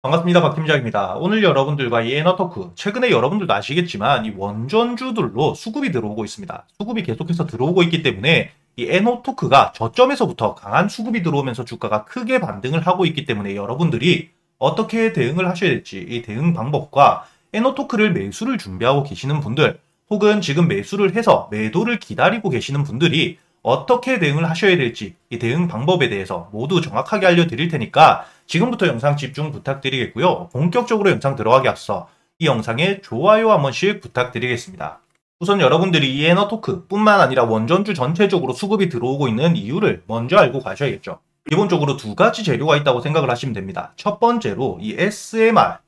반갑습니다. 박팀장입니다. 오늘 여러분들과 이 에너토크, 최근에 여러분들도 아시겠지만 이 원전주들로 수급이 들어오고 있습니다. 수급이 계속해서 들어오고 있기 때문에 이 에너토크가 저점에서부터 강한 수급이 들어오면서 주가가 크게 반등을 하고 있기 때문에 여러분들이 어떻게 대응을 하셔야 될지, 이 대응 방법과 에너토크를 매수를 준비하고 계시는 분들, 혹은 지금 매수를 해서 매도를 기다리고 계시는 분들이 어떻게 대응을 하셔야 될지, 이 대응 방법에 대해서 모두 정확하게 알려드릴 테니까 지금부터 영상 집중 부탁드리겠고요. 본격적으로 영상 들어가기 앞서 이 영상에 좋아요 한 번씩 부탁드리겠습니다. 우선 여러분들이 이 에너토크 뿐만 아니라 원전주 전체적으로 수급이 들어오고 있는 이유를 먼저 알고 가셔야겠죠. 기본적으로 두 가지 재료가 있다고 생각을 하시면 됩니다. 첫 번째로 이 SMR,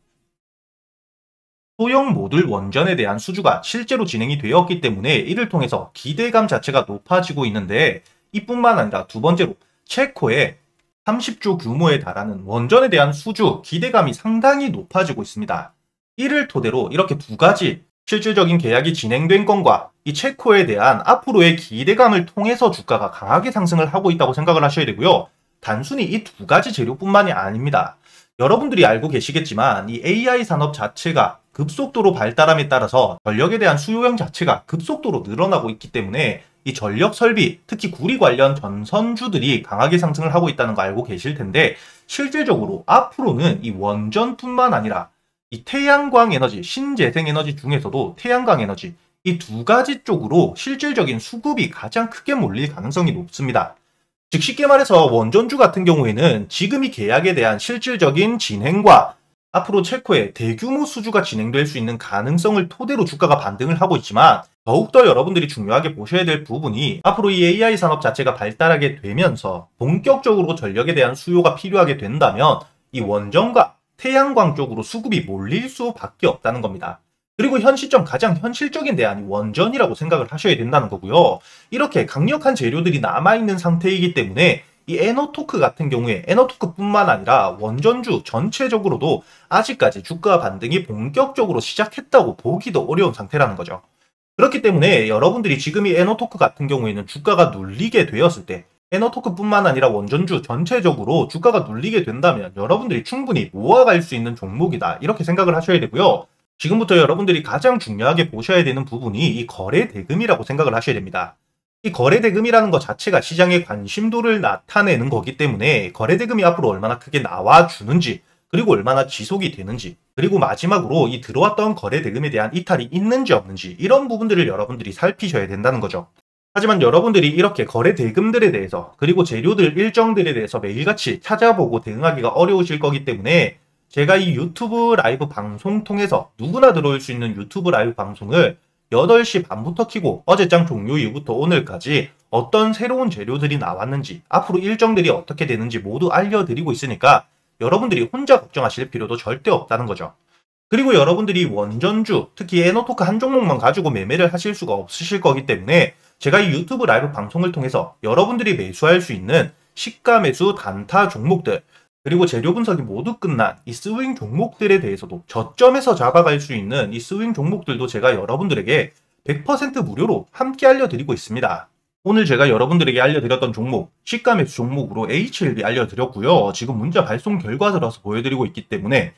소형 모듈 원전에 대한 수주가 실제로 진행이 되었기 때문에 이를 통해서 기대감 자체가 높아지고 있는데, 이뿐만 아니라 두 번째로 체코의 30조 규모에 달하는 원전에 대한 수주 기대감이 상당히 높아지고 있습니다. 이를 토대로 이렇게 두 가지 실질적인 계약이 진행된 건과 이 체코에 대한 앞으로의 기대감을 통해서 주가가 강하게 상승을 하고 있다고 생각을 하셔야 되고요. 단순히 이 두 가지 재료뿐만이 아닙니다. 여러분들이 알고 계시겠지만 이 AI 산업 자체가 급속도로 발달함에 따라서 전력에 대한 수요량 자체가 급속도로 늘어나고 있기 때문에 이 전력 설비, 특히 구리 관련 전선주들이 강하게 상승을 하고 있다는 거 알고 계실 텐데, 실질적으로 앞으로는 이 원전뿐만 아니라 이 태양광 에너지, 신재생 에너지 중에서도 태양광 에너지, 이 두 가지 쪽으로 실질적인 수급이 가장 크게 몰릴 가능성이 높습니다. 즉 쉽게 말해서 원전주 같은 경우에는 지금 이 계약에 대한 실질적인 진행과 앞으로 체코의 대규모 수주가 진행될 수 있는 가능성을 토대로 주가가 반등을 하고 있지만, 더욱더 여러분들이 중요하게 보셔야 될 부분이 앞으로 이 AI 산업 자체가 발달하게 되면서 본격적으로 전력에 대한 수요가 필요하게 된다면 이 원전과 태양광 쪽으로 수급이 몰릴 수밖에 없다는 겁니다. 그리고 현 시점 가장 현실적인 대안이 원전이라고 생각을 하셔야 된다는 거고요. 이렇게 강력한 재료들이 남아있는 상태이기 때문에 이 에너토크 같은 경우에 에너토크뿐만 아니라 원전주 전체적으로도 아직까지 주가 반등이 본격적으로 시작했다고 보기도 어려운 상태라는 거죠. 그렇기 때문에 여러분들이 지금 이 에너토크 같은 경우에는 주가가 눌리게 되었을 때, 에너토크뿐만 아니라 원전주 전체적으로 주가가 눌리게 된다면 여러분들이 충분히 모아갈 수 있는 종목이다, 이렇게 생각을 하셔야 되고요. 지금부터 여러분들이 가장 중요하게 보셔야 되는 부분이 이 거래 대금이라고 생각을 하셔야 됩니다. 이 거래 대금이라는 것 자체가 시장의 관심도를 나타내는 거기 때문에 거래 대금이 앞으로 얼마나 크게 나와주는지, 그리고 얼마나 지속이 되는지, 그리고 마지막으로 이 들어왔던 거래 대금에 대한 이탈이 있는지 없는지, 이런 부분들을 여러분들이 살피셔야 된다는 거죠. 하지만 여러분들이 이렇게 거래 대금들에 대해서, 그리고 재료들 일정들에 대해서 매일같이 찾아보고 대응하기가 어려우실 거기 때문에 제가 이 유튜브 라이브 방송 통해서 누구나 들어올 수 있는 유튜브 라이브 방송을 8시 반부터 켜고 어제장 종료 이후부터 오늘까지 어떤 새로운 재료들이 나왔는지, 앞으로 일정들이 어떻게 되는지 모두 알려드리고 있으니까 여러분들이 혼자 걱정하실 필요도 절대 없다는 거죠. 그리고 여러분들이 원전주, 특히 에너토크 한 종목만 가지고 매매를 하실 수가 없으실 거기 때문에 제가 이 유튜브 라이브 방송을 통해서 여러분들이 매수할 수 있는 시가 매수 단타 종목들, 그리고 재료 분석이 모두 끝난 이 스윙 종목들에 대해서도 저점에서 잡아갈 수 있는 이 스윙 종목들도 제가 여러분들에게 100% 무료로 함께 알려드리고 있습니다. 오늘 제가 여러분들에게 알려드렸던 종목, 시가 매수 종목으로 HLB 알려드렸고요. 지금 문자 발송 결과 들어서 보여드리고 있기 때문에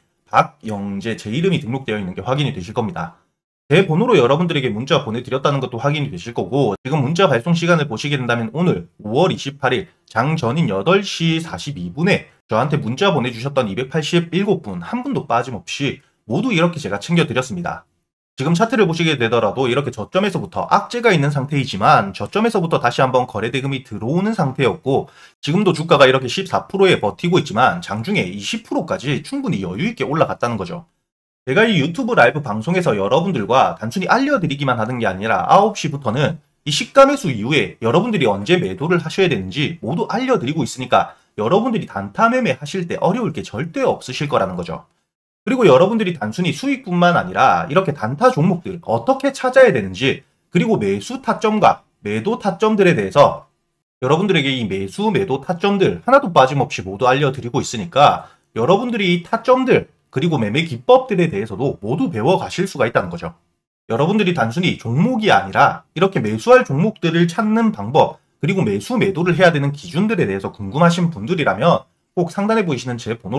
박영재, 제 이름이 등록되어 있는 게 확인이 되실 겁니다. 제 번호로 여러분들에게 문자 보내드렸다는 것도 확인이 되실 거고, 지금 문자 발송 시간을 보시게 된다면 오늘 5월 28일 장전인 8시 42분에 저한테 문자 보내주셨던 287분 한 분도 빠짐없이 모두 이렇게 제가 챙겨드렸습니다. 지금 차트를 보시게 되더라도 이렇게 저점에서부터 악재가 있는 상태이지만 저점에서부터 다시 한번 거래대금이 들어오는 상태였고, 지금도 주가가 이렇게 14%에 버티고 있지만 장중에 20%까지 충분히 여유있게 올라갔다는 거죠. 제가 이 유튜브 라이브 방송에서 여러분들과 단순히 알려드리기만 하는 게 아니라 9시부터는 이 시가 매수 이후에 여러분들이 언제 매도를 하셔야 되는지 모두 알려드리고 있으니까 여러분들이 단타 매매 하실 때 어려울 게 절대 없으실 거라는 거죠. 그리고 여러분들이 단순히 수익뿐만 아니라 이렇게 단타 종목들 어떻게 찾아야 되는지, 그리고 매수 타점과 매도 타점들에 대해서 여러분들에게 이 매수 매도 타점들 하나도 빠짐없이 모두 알려드리고 있으니까 여러분들이 이 타점들, 그리고 매매 기법들에 대해서도 모두 배워 가실 수가 있다는 거죠. 여러분들이 단순히 종목이 아니라 이렇게 매수할 종목들을 찾는 방법, 그리고 매수 매도를 해야 되는 기준들에 대해서 궁금하신 분들이라면 꼭 상단에 보이시는 제 번호로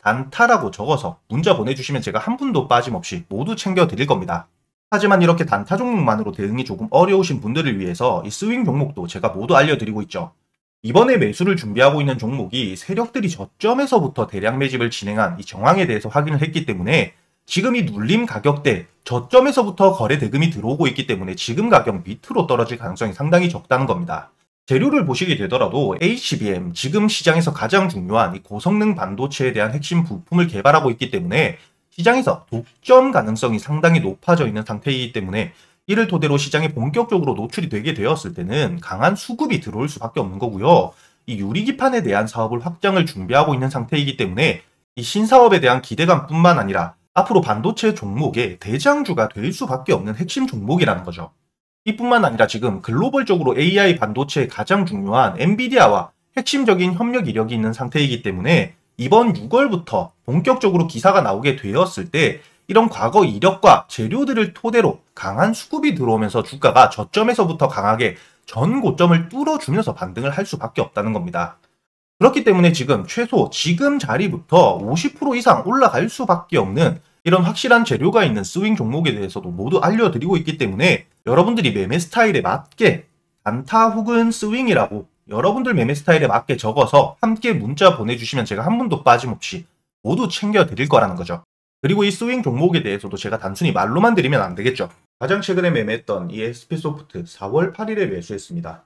단타라고 적어서 문자 보내주시면 제가 한 분도 빠짐없이 모두 챙겨드릴 겁니다. 하지만 이렇게 단타 종목만으로 대응이 조금 어려우신 분들을 위해서 이 스윙 종목도 제가 모두 알려드리고 있죠. 이번에 매수를 준비하고 있는 종목이 세력들이 저점에서부터 대량 매집을 진행한 이 정황에 대해서 확인을 했기 때문에 지금 이 눌림 가격대 저점에서부터 거래 대금이 들어오고 있기 때문에 지금 가격 밑으로 떨어질 가능성이 상당히 적다는 겁니다. 재료를 보시게 되더라도 HBM, 지금 시장에서 가장 중요한 이 고성능 반도체에 대한 핵심 부품을 개발하고 있기 때문에 시장에서 독점 가능성이 상당히 높아져 있는 상태이기 때문에 이를 토대로 시장에 본격적으로 노출이 되게 되었을 때는 강한 수급이 들어올 수밖에 없는 거고요. 이 유리기판에 대한 사업을 확장을 준비하고 있는 상태이기 때문에 이 신사업에 대한 기대감뿐만 아니라 앞으로 반도체 종목의 대장주가 될 수밖에 없는 핵심 종목이라는 거죠. 이뿐만 아니라 지금 글로벌적으로 AI 반도체의 가장 중요한 엔비디아와 핵심적인 협력 이력이 있는 상태이기 때문에 이번 6월부터 본격적으로 기사가 나오게 되었을 때 이런 과거 이력과 재료들을 토대로 강한 수급이 들어오면서 주가가 저점에서부터 강하게 전 고점을 뚫어주면서 반등을 할 수밖에 없다는 겁니다. 그렇기 때문에 지금 최소 지금 자리부터 50% 이상 올라갈 수밖에 없는 이런 확실한 재료가 있는 스윙 종목에 대해서도 모두 알려드리고 있기 때문에 여러분들이 매매 스타일에 맞게 단타 혹은 스윙이라고 여러분들 매매 스타일에 맞게 적어서 함께 문자 보내주시면 제가 한 분도 빠짐없이 모두 챙겨드릴 거라는 거죠. 그리고 이 스윙 종목에 대해서도 제가 단순히 말로만 드리면 안 되겠죠. 가장 최근에 매매했던 이 SP소프트 4월 8일에 매수했습니다.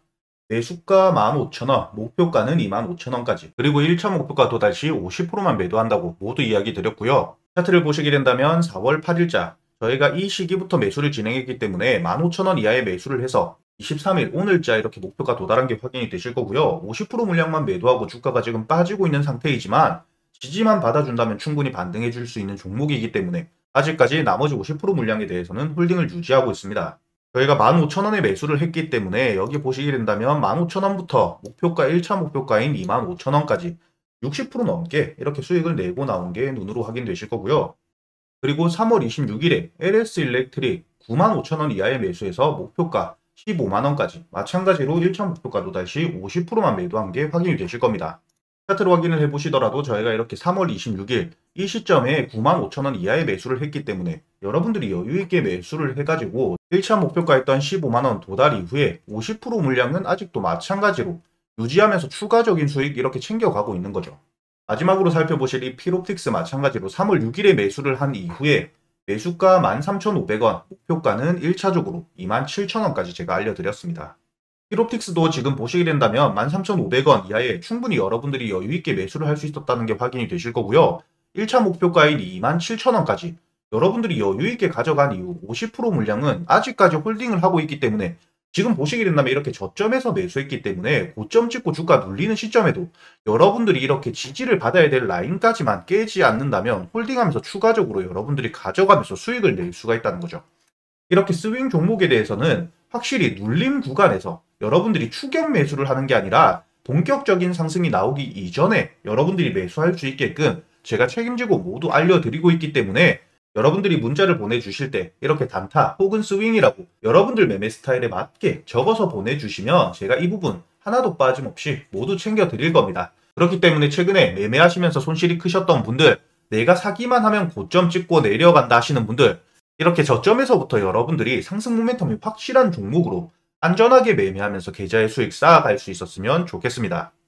매수가 15,000원, 목표가는 25,000원까지, 그리고 1차 목표가 도달 시 50%만 매도한다고 모두 이야기 드렸고요. 차트를 보시게 된다면 4월 8일자 저희가 이 시기부터 매수를 진행했기 때문에 15,000원 이하의 매수를 해서 23일 오늘자 이렇게 목표가 도달한 게 확인이 되실 거고요. 50% 물량만 매도하고 주가가 지금 빠지고 있는 상태이지만 지지만 받아준다면 충분히 반등해 줄 수 있는 종목이기 때문에 아직까지 나머지 50% 물량에 대해서는 홀딩을 유지하고 있습니다. 저희가 15,000원에 매수를 했기 때문에 여기 보시게 된다면 15,000원부터 목표가 1차 목표가인 25,000원까지 60% 넘게 이렇게 수익을 내고 나온 게 눈으로 확인되실 거고요. 그리고 3월 26일에 LS 일렉트릭 95,000원 이하에 매수해서 목표가 15만원까지 마찬가지로 1차 목표가 도달 시 50%만 매도한 게 확인이 되실 겁니다. 차트로 확인을 해보시더라도 저희가 이렇게 3월 26일 이 시점에 95,000원 이하의 매수를 했기 때문에 여러분들이 여유있게 매수를 해가지고 1차 목표가였던 15만원 도달 이후에 50% 물량은 아직도 마찬가지로 유지하면서 추가적인 수익 이렇게 챙겨가고 있는 거죠. 마지막으로 살펴보실 이 필옵틱스 마찬가지로 3월 6일에 매수를 한 이후에 매수가 13,500원, 목표가는 1차적으로 27,000원까지 제가 알려드렸습니다. 필옵틱스도 지금 보시게 된다면 13,500원 이하에 충분히 여러분들이 여유있게 매수를 할 수 있었다는 게 확인이 되실 거고요. 1차 목표가인 27,000원까지 여러분들이 여유있게 가져간 이후 50% 물량은 아직까지 홀딩을 하고 있기 때문에 지금 보시게 된다면 이렇게 저점에서 매수했기 때문에 고점 찍고 주가 눌리는 시점에도 여러분들이 이렇게 지지를 받아야 될 라인까지만 깨지 않는다면 홀딩하면서 추가적으로 여러분들이 가져가면서 수익을 낼 수가 있다는 거죠. 이렇게 스윙 종목에 대해서는 확실히 눌림 구간에서 여러분들이 추격 매수를 하는 게 아니라 본격적인 상승이 나오기 이전에 여러분들이 매수할 수 있게끔 제가 책임지고 모두 알려드리고 있기 때문에 여러분들이 문자를 보내주실 때 이렇게 단타 혹은 스윙이라고 여러분들 매매 스타일에 맞게 적어서 보내주시면 제가 이 부분 하나도 빠짐없이 모두 챙겨드릴 겁니다. 그렇기 때문에 최근에 매매하시면서 손실이 크셨던 분들, 내가 사기만 하면 고점 찍고 내려간다 하시는 분들, 이렇게 저점에서부터 여러분들이 상승 모멘텀이 확실한 종목으로 안전하게 매매하면서 계좌의 수익 쌓아갈 수 있었으면 좋겠습니다.